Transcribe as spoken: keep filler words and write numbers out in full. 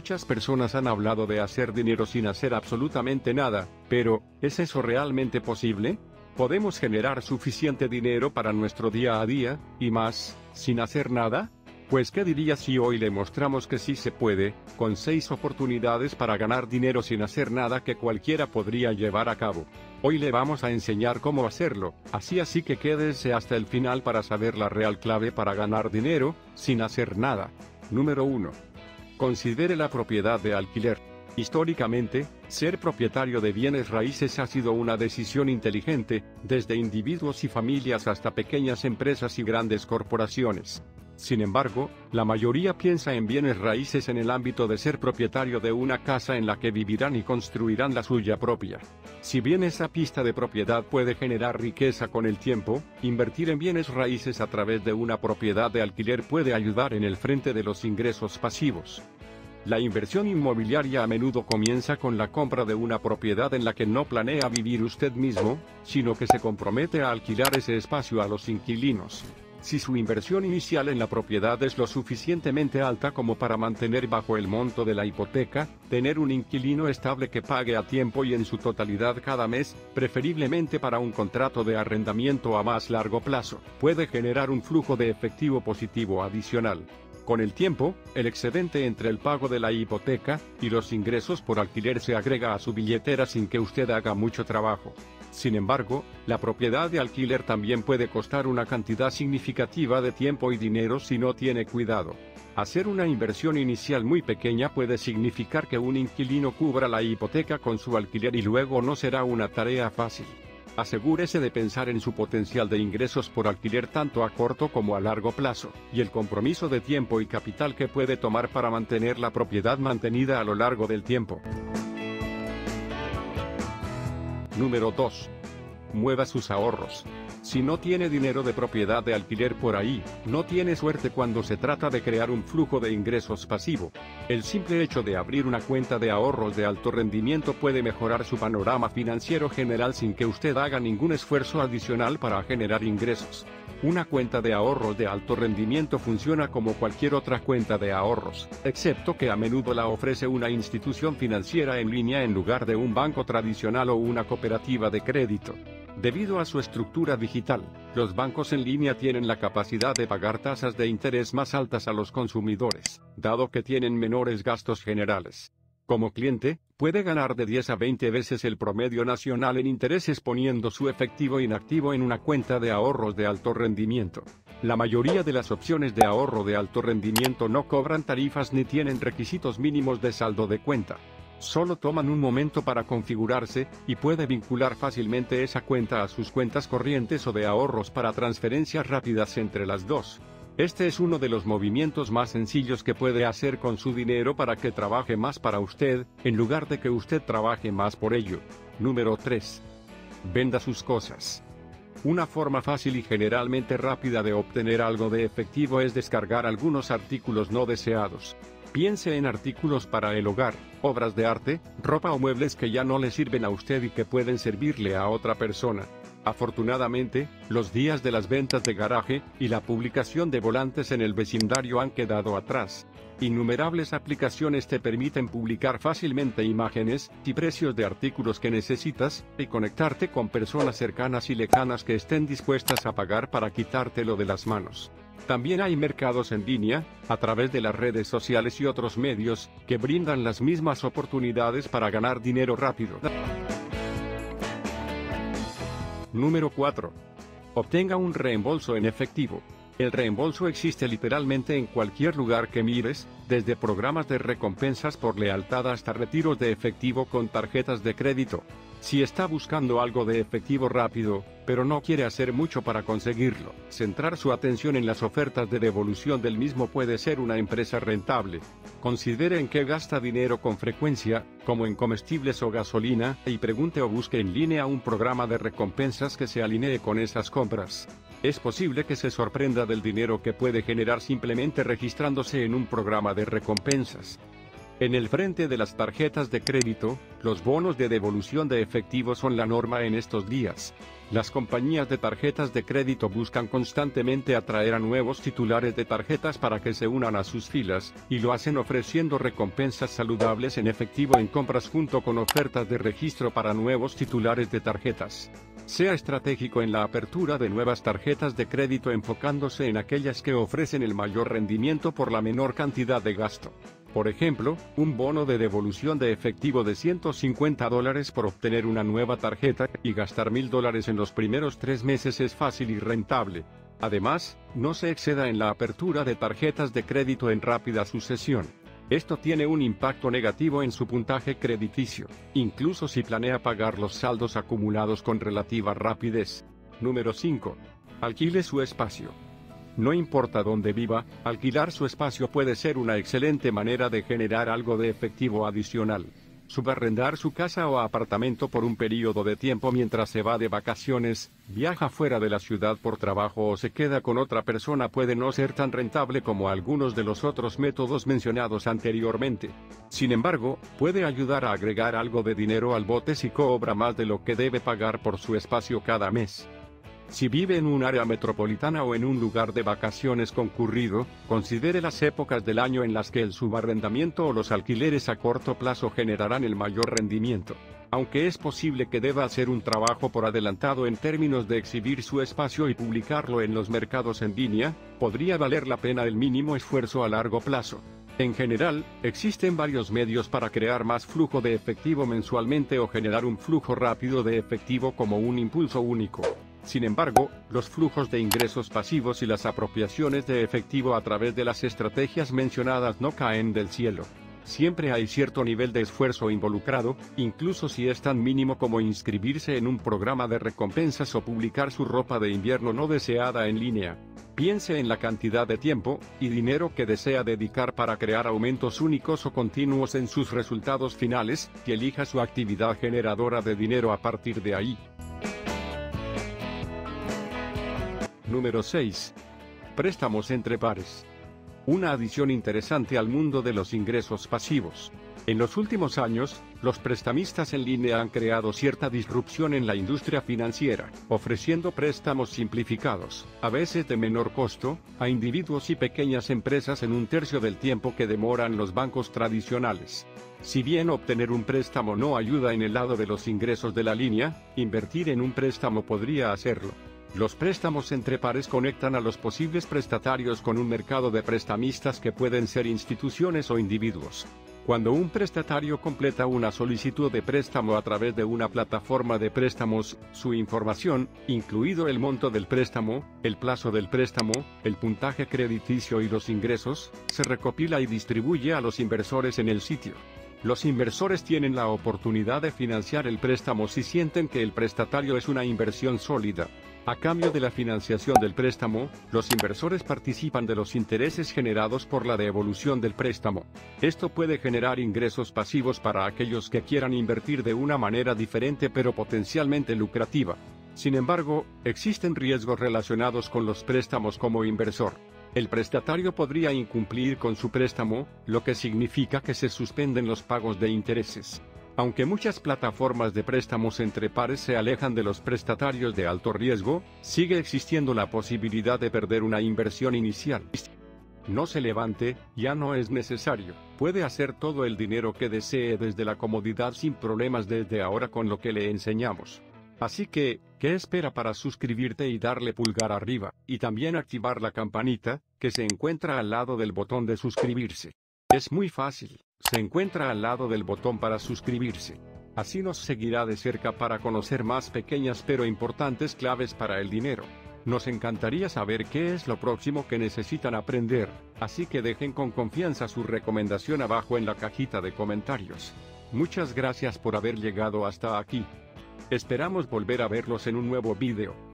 Muchas personas han hablado de hacer dinero sin hacer absolutamente nada, pero, ¿es eso realmente posible? ¿Podemos generar suficiente dinero para nuestro día a día, y más, sin hacer nada? Pues ¿qué diría si hoy le mostramos que sí se puede, con seis oportunidades para ganar dinero sin hacer nada que cualquiera podría llevar a cabo? Hoy le vamos a enseñar cómo hacerlo, así así que quédese hasta el final para saber la real clave para ganar dinero, sin hacer nada. Número uno. Considere la propiedad de alquiler. Históricamente, ser propietario de bienes raíces ha sido una decisión inteligente, desde individuos y familias hasta pequeñas empresas y grandes corporaciones. Sin embargo, la mayoría piensa en bienes raíces en el ámbito de ser propietario de una casa en la que vivirán y construirán la suya propia. Si bien esa pista de propiedad puede generar riqueza con el tiempo, invertir en bienes raíces a través de una propiedad de alquiler puede ayudar en el frente de los ingresos pasivos. La inversión inmobiliaria a menudo comienza con la compra de una propiedad en la que no planea vivir usted mismo, sino que se compromete a alquilar ese espacio a los inquilinos. Si su inversión inicial en la propiedad es lo suficientemente alta como para mantener bajo el monto de la hipoteca, tener un inquilino estable que pague a tiempo y en su totalidad cada mes, preferiblemente para un contrato de arrendamiento a más largo plazo, puede generar un flujo de efectivo positivo adicional. Con el tiempo, el excedente entre el pago de la hipoteca y los ingresos por alquiler se agrega a su billetera sin que usted haga mucho trabajo. Sin embargo, la propiedad de alquiler también puede costar una cantidad significativa de tiempo y dinero si no tiene cuidado. Hacer una inversión inicial muy pequeña puede significar que un inquilino cubra la hipoteca con su alquiler y luego no será una tarea fácil. Asegúrese de pensar en su potencial de ingresos por alquiler tanto a corto como a largo plazo, y el compromiso de tiempo y capital que puede tomar para mantener la propiedad mantenida a lo largo del tiempo. Número dos. Mueva sus ahorros. Si no tiene dinero de propiedad de alquiler por ahí, no tiene suerte cuando se trata de crear un flujo de ingresos pasivo. El simple hecho de abrir una cuenta de ahorros de alto rendimiento puede mejorar su panorama financiero general sin que usted haga ningún esfuerzo adicional para generar ingresos. Una cuenta de ahorros de alto rendimiento funciona como cualquier otra cuenta de ahorros, excepto que a menudo la ofrece una institución financiera en línea en lugar de un banco tradicional o una cooperativa de crédito. Debido a su estructura digital, los bancos en línea tienen la capacidad de pagar tasas de interés más altas a los consumidores, dado que tienen menores gastos generales. Como cliente, puede ganar de diez a veinte veces el promedio nacional en intereses poniendo su efectivo inactivo en una cuenta de ahorros de alto rendimiento. La mayoría de las opciones de ahorro de alto rendimiento no cobran tarifas ni tienen requisitos mínimos de saldo de cuenta. Solo toman un momento para configurarse, y puede vincular fácilmente esa cuenta a sus cuentas corrientes o de ahorros para transferencias rápidas entre las dos. Este es uno de los movimientos más sencillos que puede hacer con su dinero para que trabaje más para usted, en lugar de que usted trabaje más por ello. Número tres. Venda sus cosas. Una forma fácil y generalmente rápida de obtener algo de efectivo es descargar algunos artículos no deseados. Piense en artículos para el hogar, obras de arte, ropa o muebles que ya no le sirven a usted y que pueden servirle a otra persona. Afortunadamente, los días de las ventas de garaje y la publicación de volantes en el vecindario han quedado atrás. Innumerables aplicaciones te permiten publicar fácilmente imágenes y precios de artículos que necesitas, y conectarte con personas cercanas y lejanas que estén dispuestas a pagar para quitártelo de las manos. También hay mercados en línea, a través de las redes sociales y otros medios, que brindan las mismas oportunidades para ganar dinero rápido. Número cuatro. Obtenga un reembolso en efectivo. El reembolso existe literalmente en cualquier lugar que mires, desde programas de recompensas por lealtad hasta retiros de efectivo con tarjetas de crédito. Si está buscando algo de efectivo rápido, pero no quiere hacer mucho para conseguirlo, centrar su atención en las ofertas de devolución del mismo puede ser una empresa rentable. Considere en qué gasta dinero con frecuencia, como en comestibles o gasolina, y pregunte o busque en línea un programa de recompensas que se alinee con esas compras. Es posible que se sorprenda del dinero que puede generar simplemente registrándose en un programa de recompensas. En el frente de las tarjetas de crédito, los bonos de devolución de efectivo son la norma en estos días. Las compañías de tarjetas de crédito buscan constantemente atraer a nuevos titulares de tarjetas para que se unan a sus filas, y lo hacen ofreciendo recompensas saludables en efectivo en compras junto con ofertas de registro para nuevos titulares de tarjetas. Sea estratégico en la apertura de nuevas tarjetas de crédito enfocándose en aquellas que ofrecen el mayor rendimiento por la menor cantidad de gasto. Por ejemplo, un bono de devolución de efectivo de ciento cincuenta dólares por obtener una nueva tarjeta y gastar mil dólares en los primeros tres meses es fácil y rentable. Además, no se exceda en la apertura de tarjetas de crédito en rápida sucesión. Esto tiene un impacto negativo en su puntaje crediticio, incluso si planea pagar los saldos acumulados con relativa rapidez. Número cinco. Alquile su espacio. No importa dónde viva, alquilar su espacio puede ser una excelente manera de generar algo de efectivo adicional. Subarrendar su casa o apartamento por un periodo de tiempo mientras se va de vacaciones, viaja fuera de la ciudad por trabajo o se queda con otra persona puede no ser tan rentable como algunos de los otros métodos mencionados anteriormente. Sin embargo, puede ayudar a agregar algo de dinero al bote si cobra más de lo que debe pagar por su espacio cada mes. Si vive en un área metropolitana o en un lugar de vacaciones concurrido, considere las épocas del año en las que el subarrendamiento o los alquileres a corto plazo generarán el mayor rendimiento. Aunque es posible que deba hacer un trabajo por adelantado en términos de exhibir su espacio y publicarlo en los mercados en línea, podría valer la pena el mínimo esfuerzo a largo plazo. En general, existen varios medios para crear más flujo de efectivo mensualmente o generar un flujo rápido de efectivo como un impulso único. Sin embargo, los flujos de ingresos pasivos y las apropiaciones de efectivo a través de las estrategias mencionadas no caen del cielo. Siempre hay cierto nivel de esfuerzo involucrado, incluso si es tan mínimo como inscribirse en un programa de recompensas o publicar su ropa de invierno no deseada en línea. Piense en la cantidad de tiempo y dinero que desea dedicar para crear aumentos únicos o continuos en sus resultados finales, y elija su actividad generadora de dinero a partir de ahí. Número seis. Préstamos entre pares. Una adición interesante al mundo de los ingresos pasivos. En los últimos años, los prestamistas en línea han creado cierta disrupción en la industria financiera, ofreciendo préstamos simplificados, a veces de menor costo, a individuos y pequeñas empresas en un tercio del tiempo que demoran los bancos tradicionales. Si bien obtener un préstamo no ayuda en el lado de los ingresos de la línea, invertir en un préstamo podría hacerlo. Los préstamos entre pares conectan a los posibles prestatarios con un mercado de prestamistas que pueden ser instituciones o individuos. Cuando un prestatario completa una solicitud de préstamo a través de una plataforma de préstamos, su información, incluido el monto del préstamo, el plazo del préstamo, el puntaje crediticio y los ingresos, se recopila y distribuye a los inversores en el sitio. Los inversores tienen la oportunidad de financiar el préstamo si sienten que el prestatario es una inversión sólida. A cambio de la financiación del préstamo, los inversores participan de los intereses generados por la devolución del préstamo. Esto puede generar ingresos pasivos para aquellos que quieran invertir de una manera diferente pero potencialmente lucrativa. Sin embargo, existen riesgos relacionados con los préstamos como inversor. El prestatario podría incumplir con su préstamo, lo que significa que se suspenden los pagos de intereses. Aunque muchas plataformas de préstamos entre pares se alejan de los prestatarios de alto riesgo, sigue existiendo la posibilidad de perder una inversión inicial. No se levante, ya no es necesario. Puede hacer todo el dinero que desee desde la comodidad sin problemas desde ahora con lo que le enseñamos. Así que, ¿qué espera para suscribirte y darle pulgar arriba, y también activar la campanita, que se encuentra al lado del botón de suscribirse? Es muy fácil, se encuentra al lado del botón para suscribirse. Así nos seguirá de cerca para conocer más pequeñas pero importantes claves para el dinero. Nos encantaría saber qué es lo próximo que necesitan aprender, así que dejen con confianza su recomendación abajo en la cajita de comentarios. Muchas gracias por haber llegado hasta aquí. Esperamos volver a verlos en un nuevo video.